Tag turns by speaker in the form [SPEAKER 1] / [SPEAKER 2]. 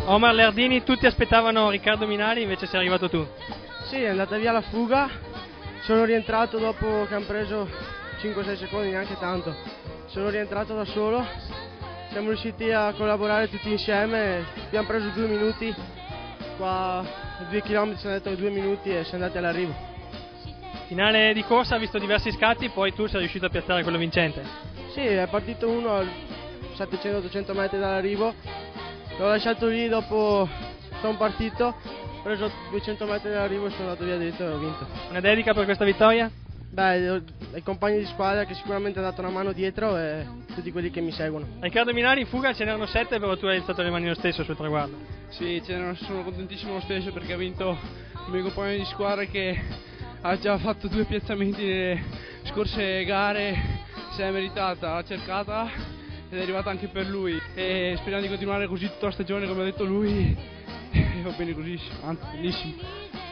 [SPEAKER 1] Omar Lardini, tutti aspettavano Riccardo Minali, invece sei arrivato tu.
[SPEAKER 2] Sì, è andata via la fuga, sono rientrato dopo che hanno preso 5-6 secondi, neanche tanto. Sono rientrato da solo, siamo riusciti a collaborare tutti insieme, abbiamo preso 2 minuti, qua 2 km ci hanno detto 2 minuti e siamo andati all'arrivo.
[SPEAKER 1] Finale di corsa, ha visto diversi scatti, poi tu sei riuscito a piazzare quello vincente.
[SPEAKER 2] Sì, è partito uno a 700-800 metri dall'arrivo, l'ho lasciato lì, dopo sono partito, ho preso 200 metri dall'arrivo e sono andato via dritto e ho vinto.
[SPEAKER 1] Una dedica per questa vittoria?
[SPEAKER 2] Beh, ai compagni di squadra che sicuramente hanno dato una mano dietro e tutti quelli che mi seguono.
[SPEAKER 1] Riccardo Minali in fuga ce n'erano 7, però tu hai alzato le mani lo stesso sul traguardo.
[SPEAKER 3] Sì, sono contentissimo lo stesso perché ha vinto il mio compagno di squadra che ha già fatto 2 piazzamenti nelle scorse gare, se l'è meritata, l'ha cercata ed è arrivata anche per lui e speriamo di continuare così tutta la stagione come ha detto lui e va bene così, anzi bellissimo.